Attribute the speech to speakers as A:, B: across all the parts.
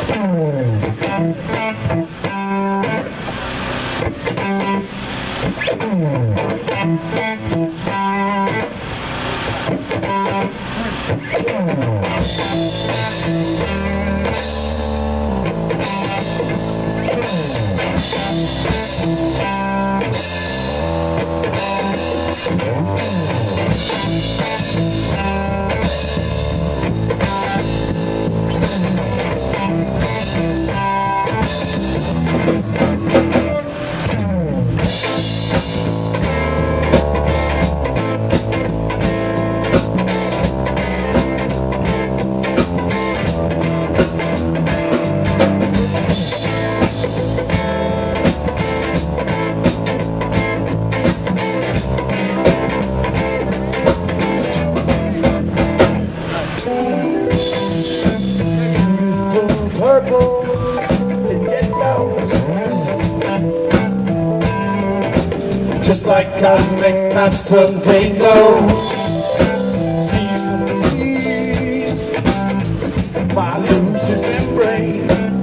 A: Just like cosmic knots of tango, season breeze, my lucid membrane.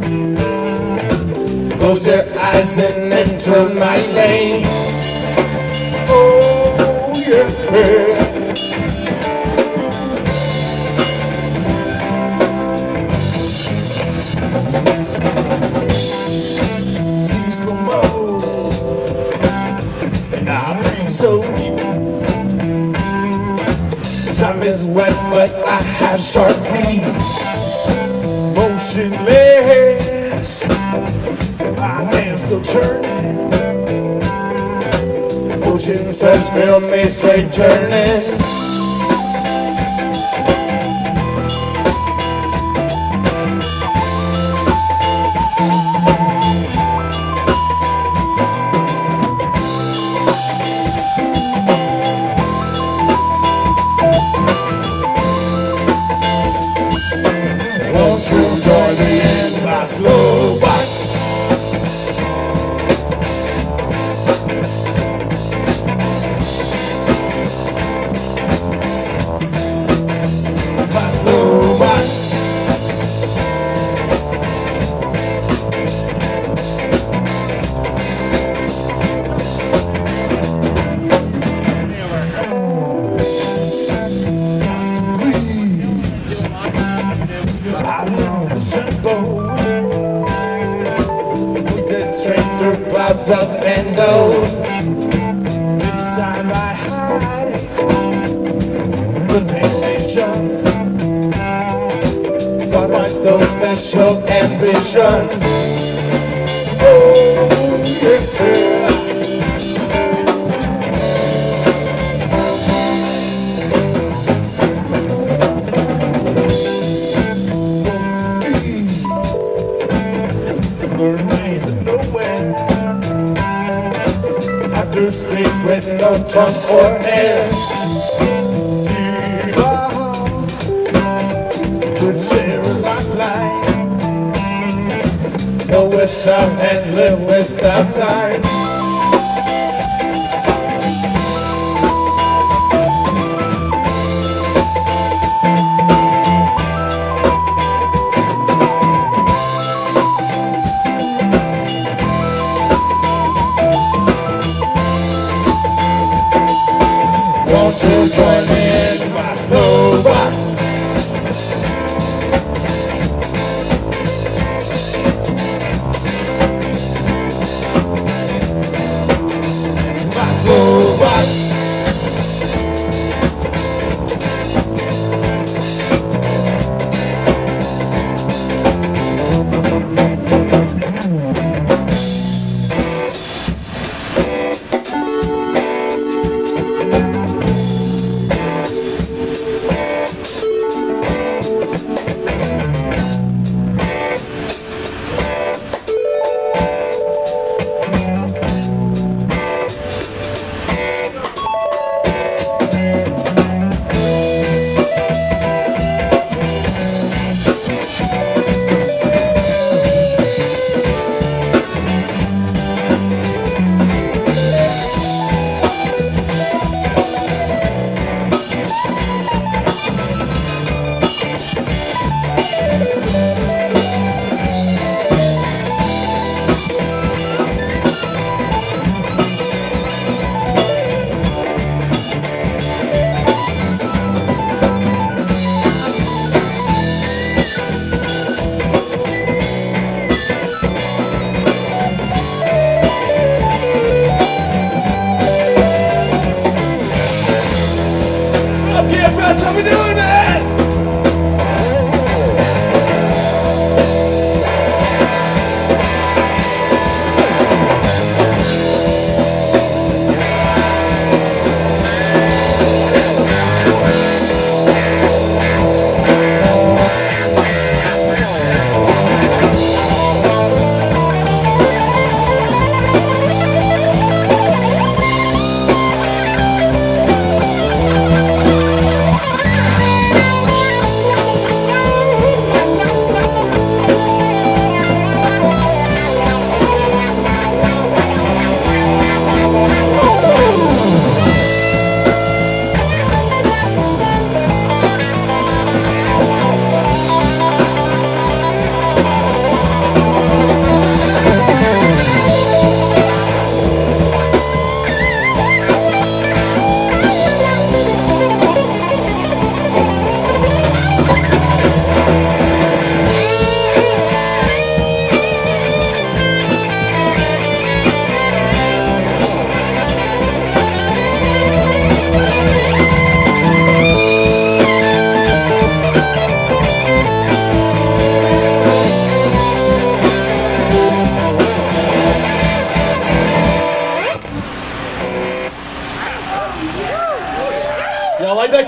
A: Close your eyes and enter my lane. Oh yeah. So deep. Time is wet, but I have sharp feet. Motionless, I am still turning. Ocean says, feel me straight turning. Won't you join me in my slow bus? My slow bus. Clouds of endo inside my high rotations. So I write those special ambitions. Oh yeah. To speak with no tongue or air. Could share a lifeline. Go without hands, live without time. Won't you join me in my slow box?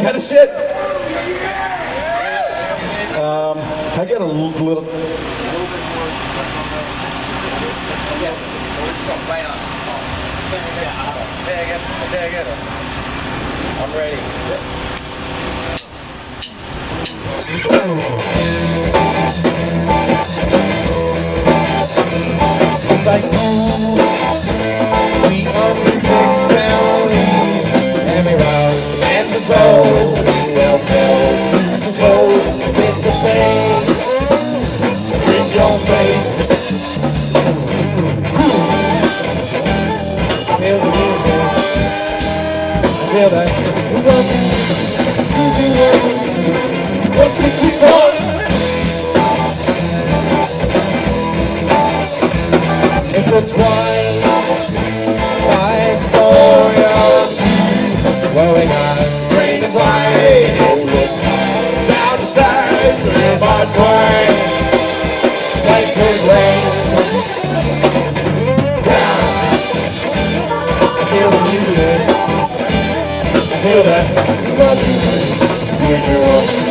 A: kind of shit. I get a little.
B: I'm ready.
A: Just like we own Six County, and we round and the flow, well filled, the flow with the pain. Bring your face. Feel the music. Feel that. 164. Intertwined lines for your teeth, glowing eyes, green and white, down the sides, live by twine, like Phryg lane, down, feel the music, feel that, 1, 2, 3, 2, 1.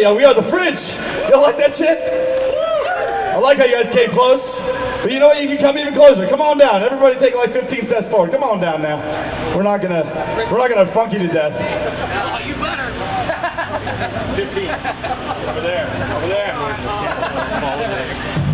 B: yo, we are the Phryg. Y'all like that shit? I like how you guys came close. But you know what? You can come even closer. Come on down. Everybody take like 15 steps forward. Come on down now. We're not gonna funk you to death.
C: Oh, you better.
B: 15. Over there. Over there. Over there.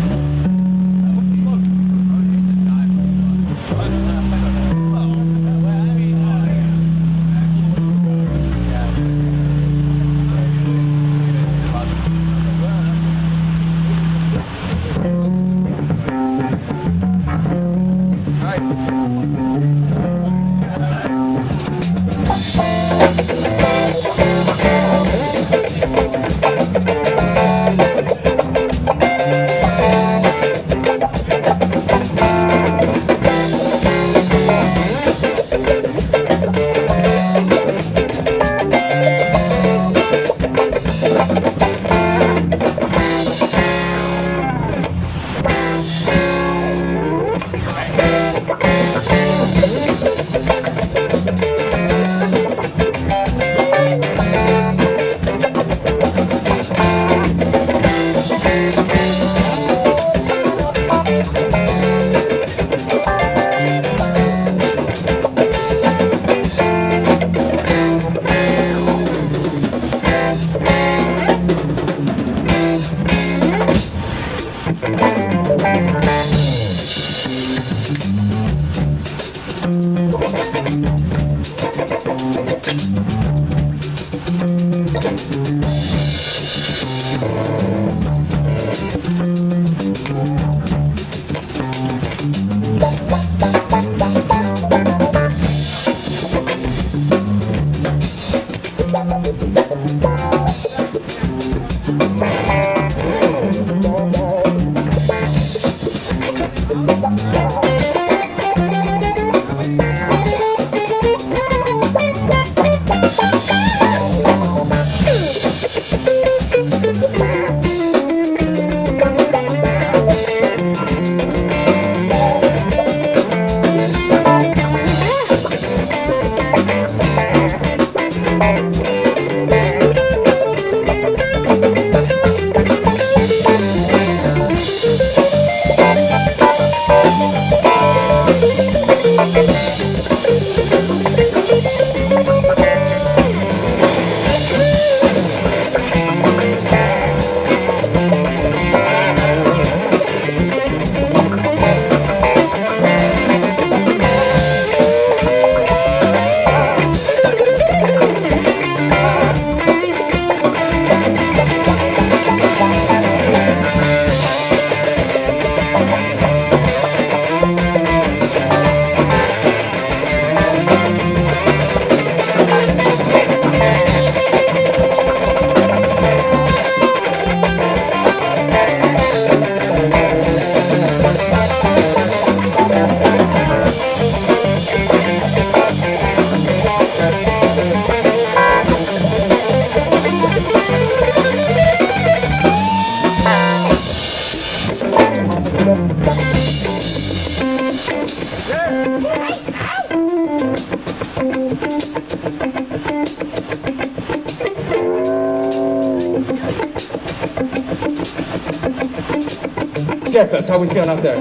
D: Gare, how we feeling out there?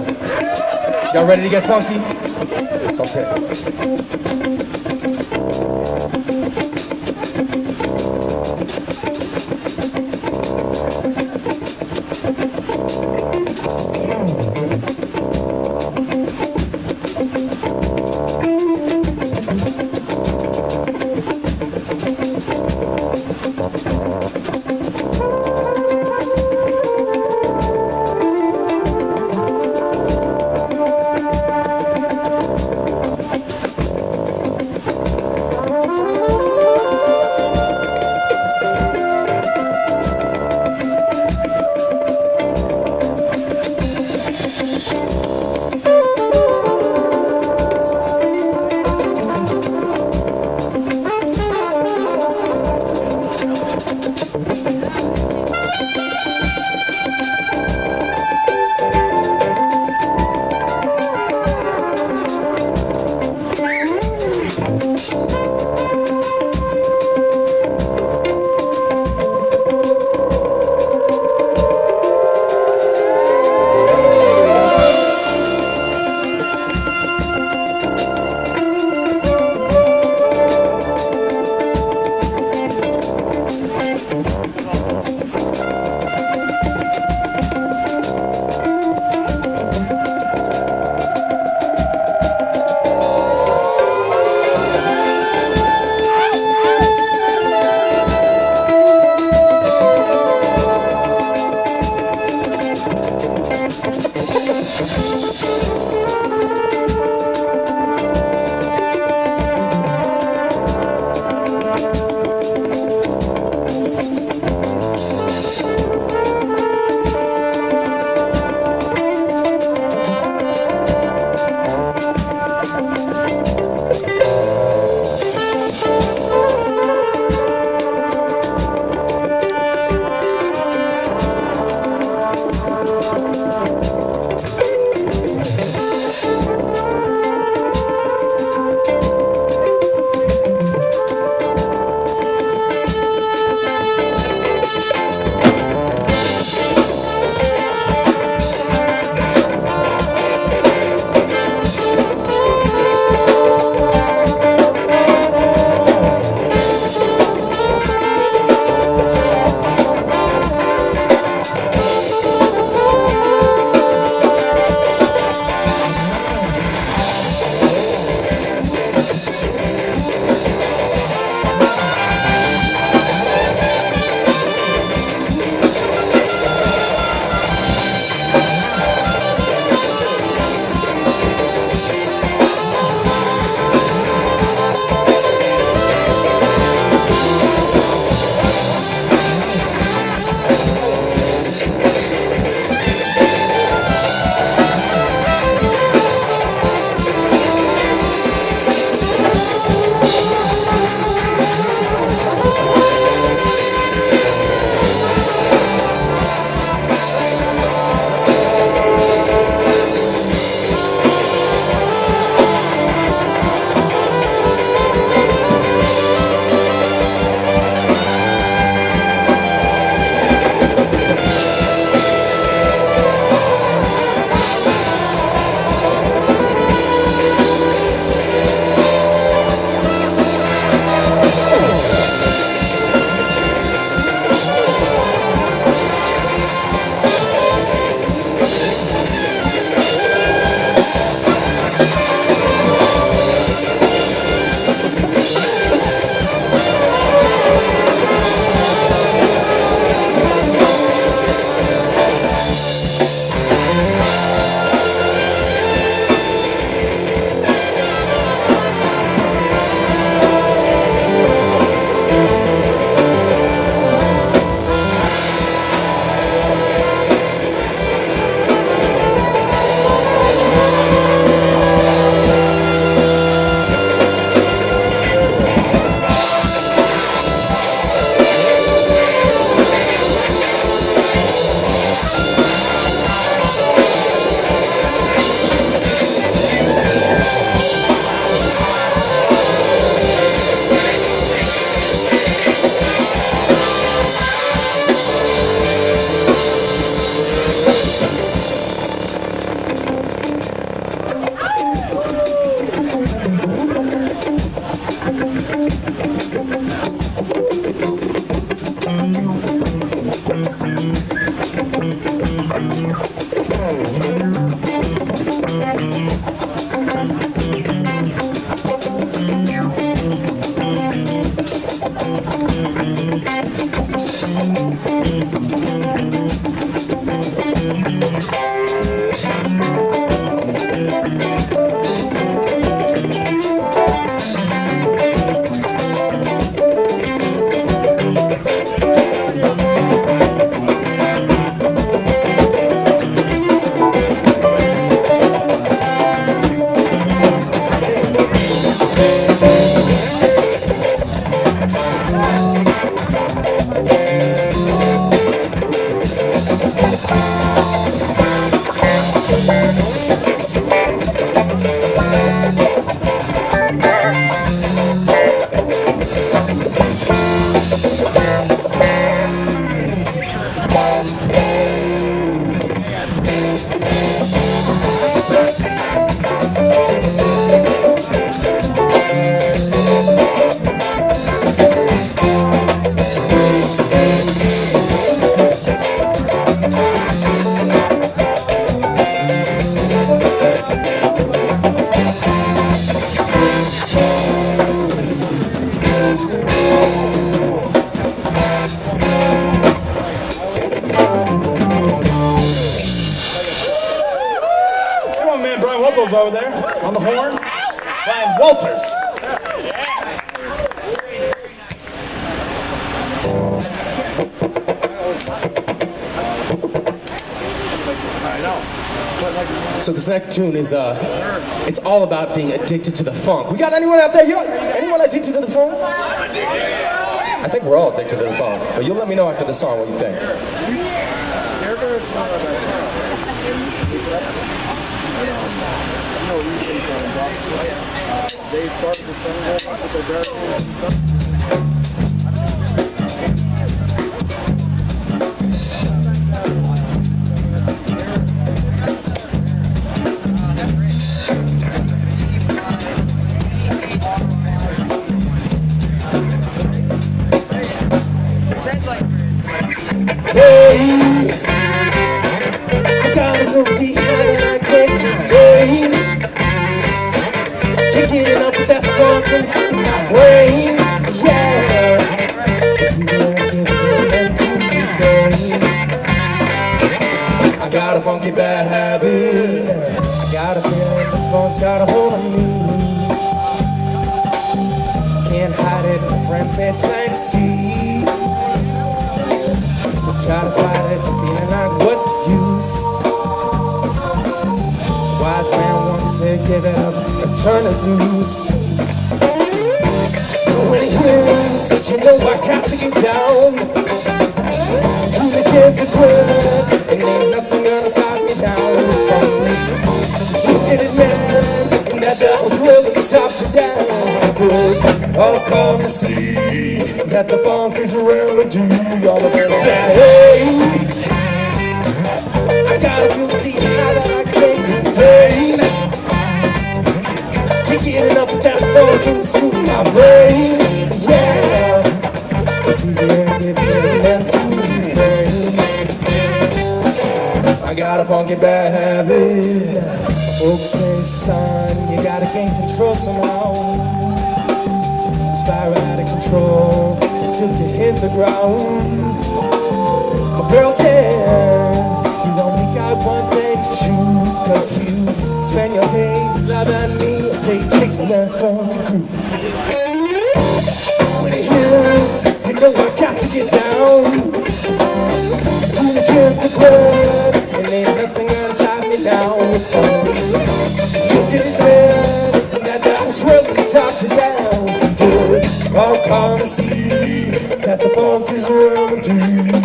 D: Y'all ready to get funky? Okay.
B: Brian Walters.
D: So this next tune is, it's all about being addicted to the funk. We got anyone out there? Anyone addicted to the funk? I think we're all addicted to the funk, but you'll let me know after the song what you think.
A: Hey, I gotta go deep and I can't contain. Can't get enough of that funk into my brain. Yeah, it's easier to give it than to fade. I got a funky bad habit. I got a feeling the funk's got a hold on me. Can't hide it, my friend said it's plain to see. Try to fight it, feeling like what's the use? Wise man once said, give it up and turn it loose. But when it hits, you know I got to get down. To the gentle club, and ain't nothing gonna stop me now. You get it, man, and that was really top to down. Good, I'll come to see that the funk is a remedy. All of us say, hey, I gotta feel deep now that I can't contain. Can't get enough of that funk into my brain. Yeah, it's easier to give in than to fade. I got a funky bad habit. Folks say, son, you gotta gain control somehow. Spiral out of control until you hit the ground. My girl said, you only got one thing to choose, 'cause you spend your days loving me as they chase me that funky crew. When it hits, you know I got to get down. To the gym, to club, and ain't nothing gonna stop me now. You get it, man, and that was really top to down. I'll come and see that the funk is a remedy.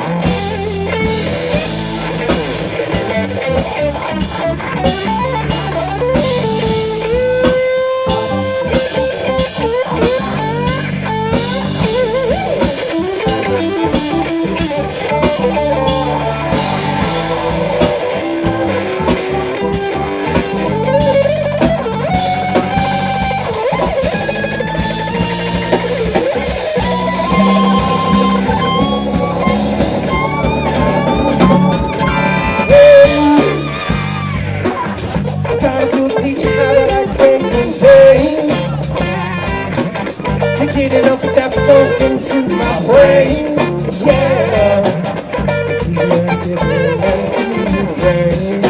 A: Get enough of that funk into my brain. Yeah, it's easier to give it than to fade.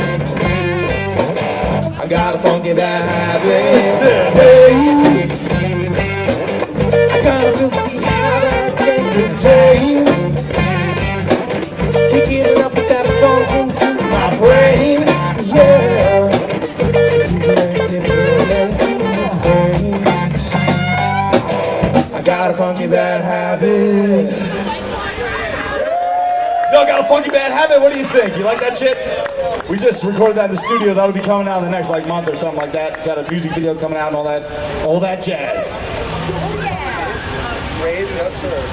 A: I got a funky bad habit. Hey, I gotta feel the habit I can't contain. Can't get enough of that funk into my brain. Yeah, it's easier to give it than to fade. I got a funky bad habit.
B: Y'all got a funky bad habit? What do you think? You like that shit? We just recorded that in the studio. That'll be coming out in the next month or something like that. Got a music video coming out and all that jazz.
D: Raise, no sir.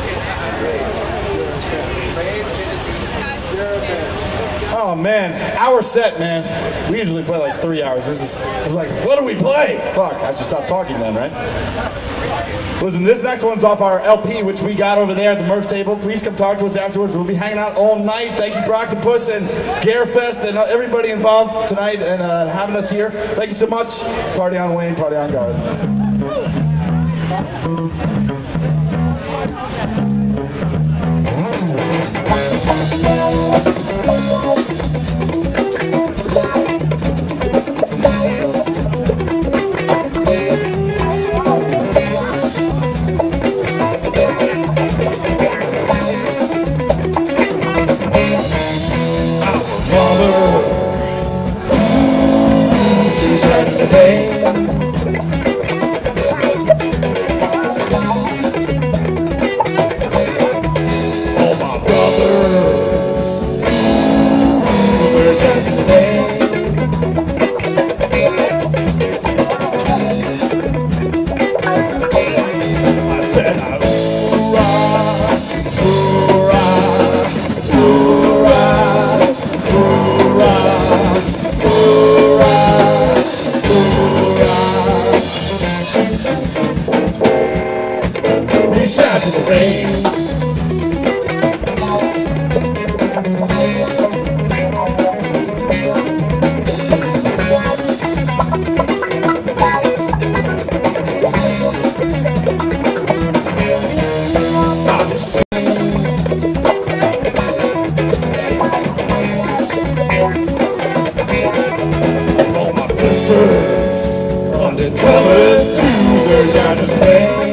B: Oh man, our set, man. We usually play like 3 hours. It's like, what do we play? Fuck, I should stop talking then, right? Listen, this next one's off our LP, which we got over there at the merch table. Please come talk to us afterwards. We'll be hanging out all night. Thank you, Broctopus and Gare Fest and everybody involved tonight and having us here. Thank you so much. Party on Wayne, party on Gare.
A: rain. All my blisters, undercovers, cougars out of pain.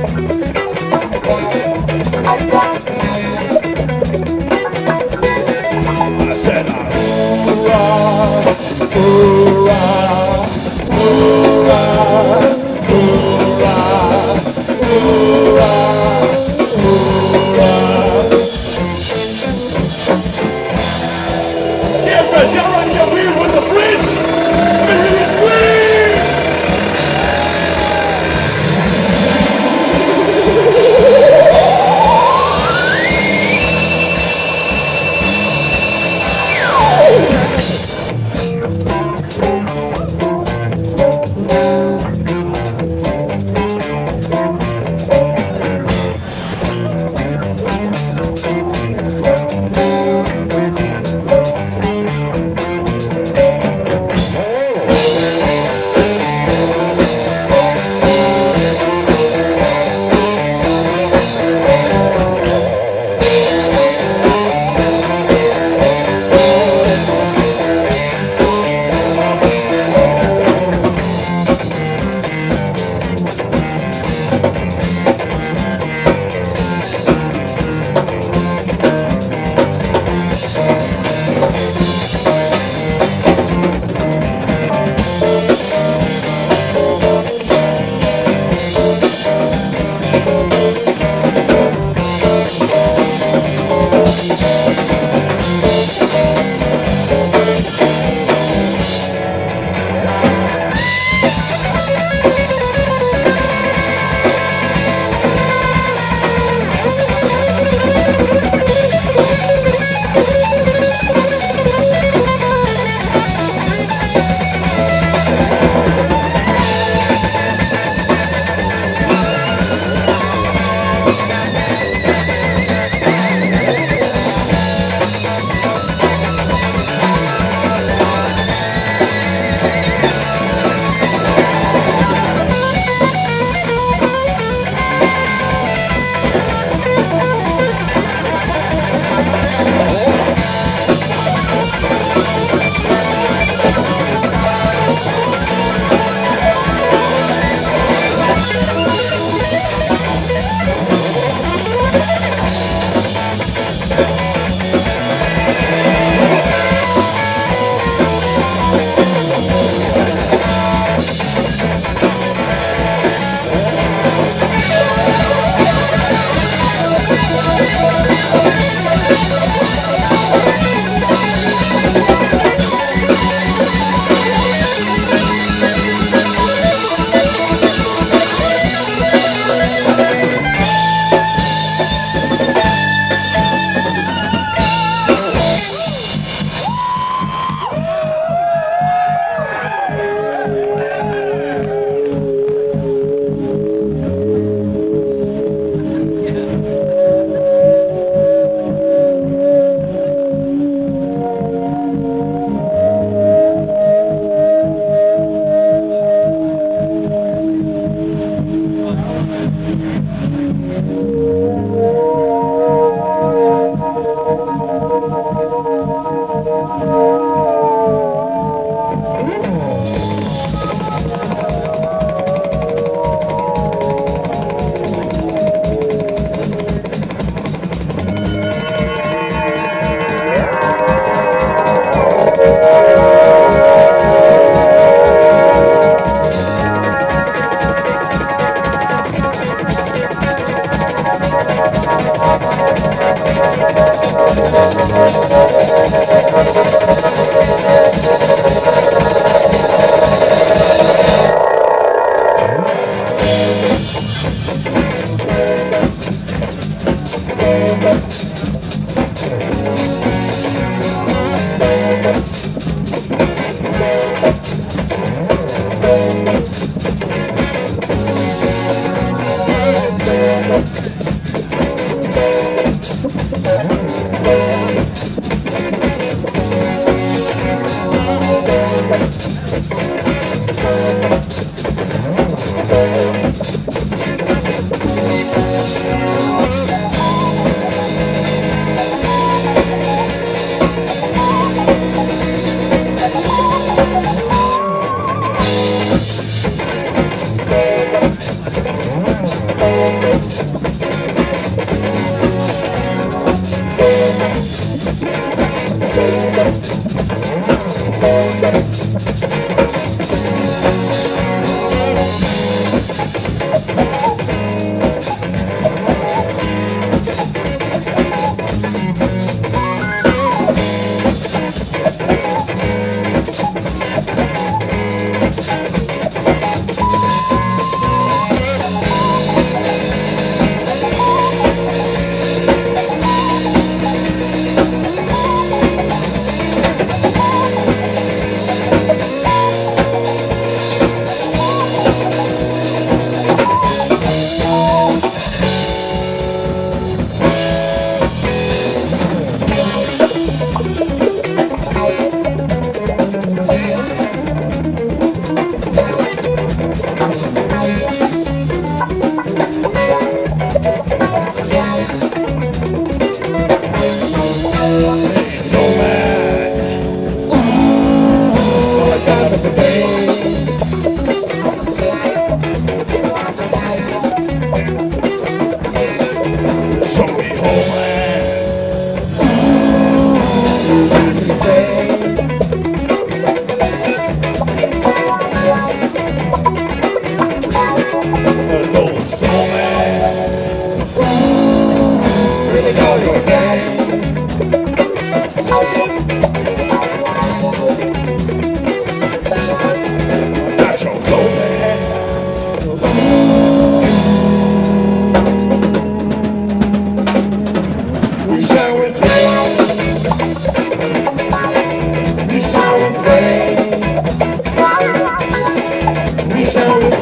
A: I said, hoorah, hoorah, hoorah, hoorah, hoorah, hoorah. Yeah, Fresh, y'all ready to get weird with the bridge? It's weird!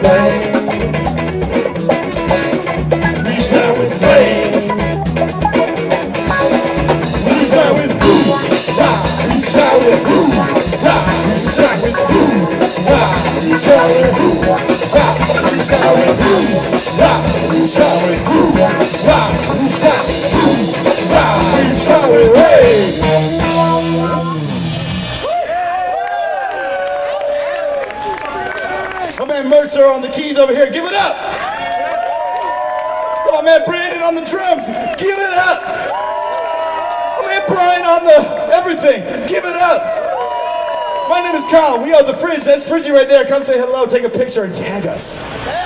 A: flame. Reach out with flame. Reach out with groove. Reach out with groove. Reach out with groove. Reach out with groove. Reach out with groove. Reach out with groove. Reach out with groove. Reach out with rage.
B: My man Mercer on the keys over here. Give it up. My man Brandon on the drums. Give it up. My man Brian on the everything. Give it up. My name is Kyle. We are the Phryg. That's Phrygy right there. Come say hello, take a picture, and tag us.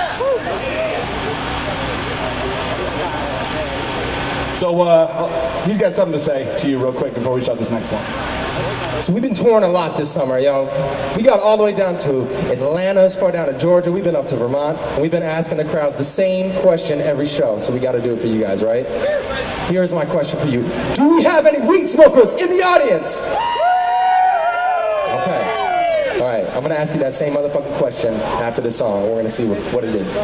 B: So he's got something to say to you real quick before we start this next one.
D: So we've been touring a lot this summer, yo. We got all the way down to Atlanta, as far down to Georgia. We've been up to Vermont. And we've been asking the crowds the same question every show. So we got to do it for you guys, right? Here's my question for you. Do we have any weed smokers in the audience? Okay. All right. I'm going to ask you that same motherfucking question after the song. We're going to see what it is.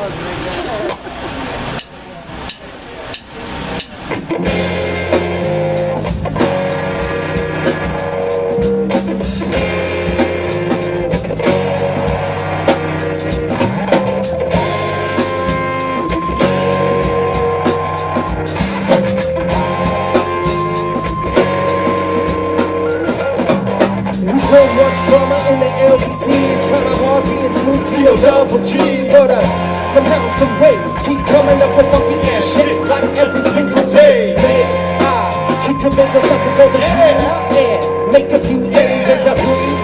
C: So much drama in the LBC, it's kinda hard being Snoop D-O-double-G. But somehow, some way, keep coming up with funky ass shit like every single day. Man, I keep committing something for the dreams and make a few ends as I breeze.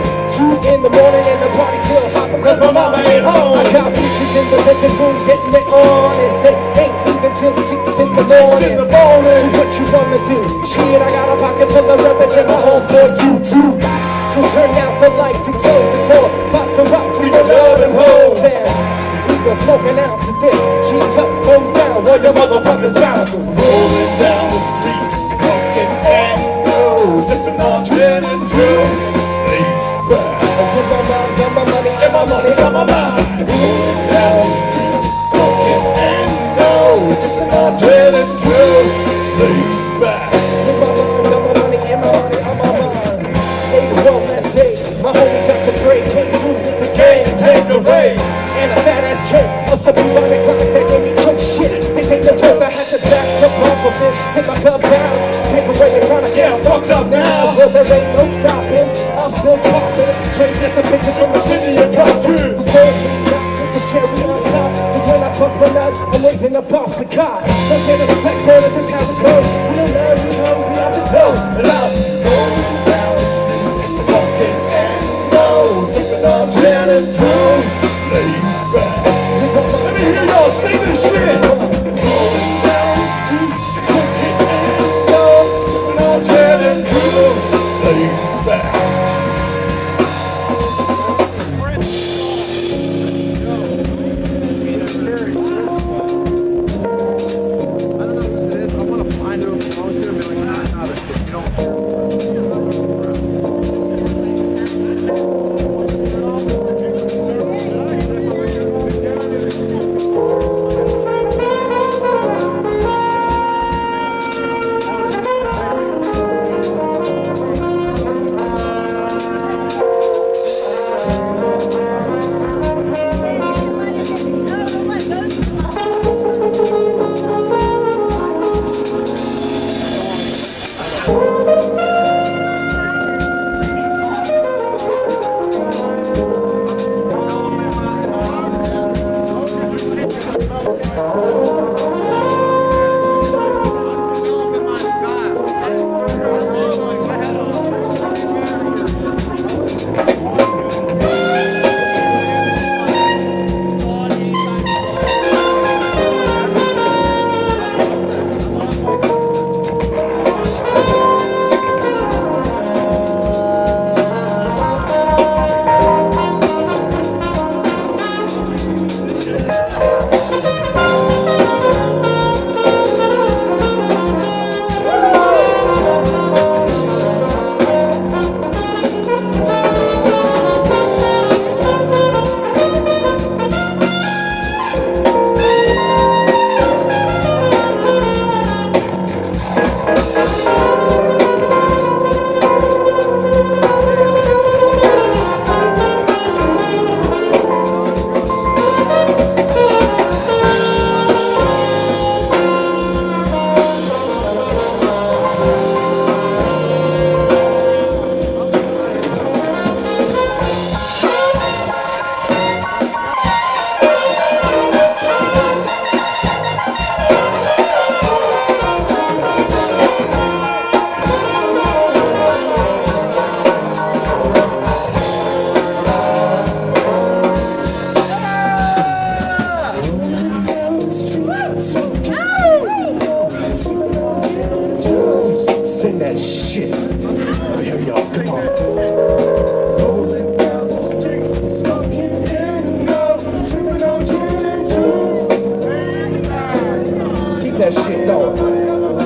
C: 2 in the morning and the party still hopping cause my mama ain't home. I got bitches in the living room getting it on and they ain't even till 6 in the morning. So what you wanna do? Shit, I got a pocket full of rubbers and my homeboys do too. So turn out the lights and close the door. Pop the rock, we gon' love and hold them. We gon' smoke an ounce to this. Cheese up, goes down, while your motherfuckers bounce.
A: Rolling down the street, smoking and go, sipping on gin and juice. Laid back.
C: Put my mind on my money and my money on my mind.
A: Rolling down the street, smoking and go, sipping on gin and juice. Laid back.
C: Put my mind on my money and my money on my mind. Later on that day, my homie Dr. Dre came through with the gang and take a raid. And a fat ass chick, or some people on the chronic that made me choke shit. This ain't no joke, I had to back up off of it, sit my cup down, take away the chronic, yeah, I'm fucked up now. Well, there ain't no stopping, I'm still popping. Trade get some bitches from the city of Carpenter. So serve me not with the cherry on top, cause when I bust my nut, I'm raising up off the cot. Don't get a tech burner, just how it goes. We don't know, we know, we have to go. And I'm
A: Rolling down the street, smoking and go, sipping on gin and juice. Laid back. Let me hear y'all sing this shit. Rolling down the street, smoking and go, sipping on gin and juice. Laid back.
D: going.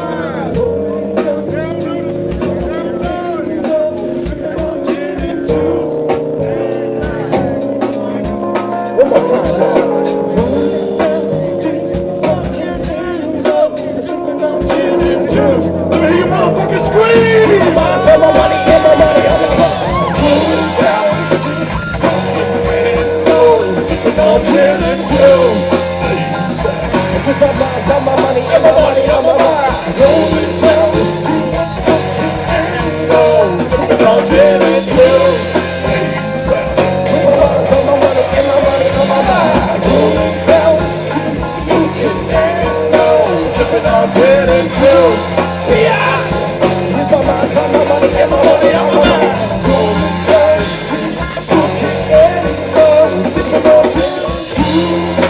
D: One more time. Rolling down the street, smoking and love, sipping on gin and juice.
B: Let me hear you motherfucking scream!
D: I turn my money and my money on my money.
C: Rolling down the street, smoking and gold, sipping on gin and juice.
D: With my mind on my money and my money on my mind.
C: Rolling down the street, smoking and gold, sipping on gin and juice.
D: With my mind on my money and my money on my mind.
C: Rolling down the street, smoking and gold, sipping on gin and juice. Yes.
D: With my mind on my money and my money on my mind.
C: Rolling down the street, smoking and gold, sipping on gin and juice.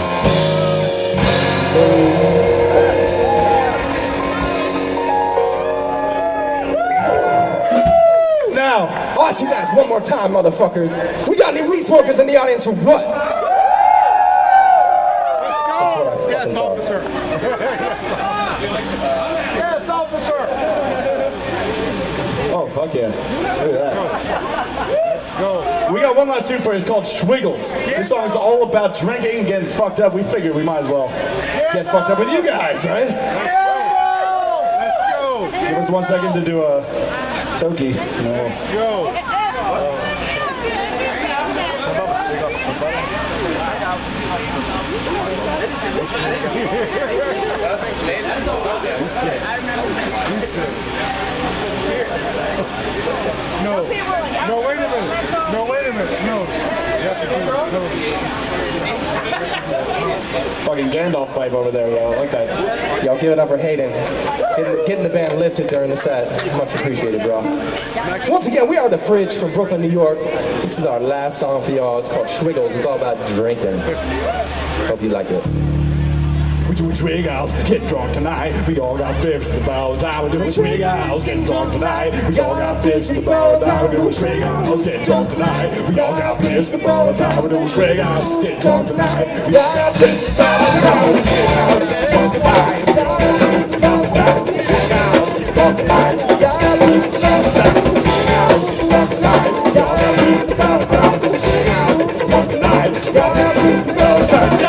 B: Now,
D: I'll ask you guys one more time, motherfuckers. We got any weed smokers in the audience or what? That's what I fucking thought.
E: Yes, officer.
B: oh fuck yeah. Look at that. We got one last tune for you. It's called Schwiggles. This song is all about drinking and getting fucked up. We figured we might as well get fucked up with you guys, right?
E: Let's go.
B: Give us 1 second to do a Toki. No.
E: Go. No, wait a minute. No, wait a minute. No. You have to do
B: Fucking Gandalf pipe over there, yo. I like that.
D: Yo, give it up for Hayden. Getting the band lifted during the set. Much appreciated, bro. Once again, we are the Phryg from Brooklyn, New York. This is our last song for y'all. It's called Schwiggles. It's all about drinking. Hope you like it.
B: We doing Schwiggles, getting drunk tonight. We all got fifths in the bowl time. We're doing Schwiggles, getting drunk tonight. We all got fifths in the bowl time. We're doing Schwiggles, getting drunk tonight. We all got fifths in the bowl time. We're doing Schwiggles, getting drunk tonight. We all got fifths in the bowl time. We're Schwiggles, getting drunk tonight. We all got fifths in the bowl time. We're Schwiggles, getting drunk tonight. We all got fifths in the bowl time. We're Schwiggles, getting drunk tonight. We all got fifths in the bowl time. We're Schwiggles, getting drunk tonight. We all got fifths in the bowl time. Go!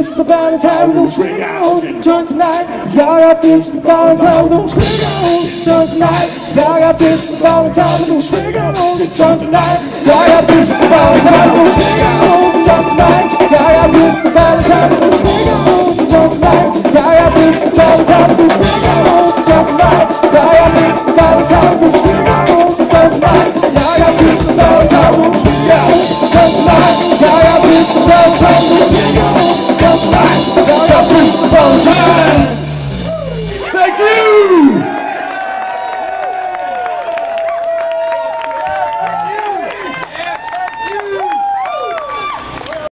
C: this is the Valentine. Don't trigger, join tonight. Y'all got this is the Valentine. Don't trigger, join tonight. Y'all got this is the Valentine. Don't trigger, join tonight. Y'all got this is the Valentine. Don't trigger, join tonight. Y'all got this is the Valentine. Don't trigger, join tonight. Y'all got this is the Valentine.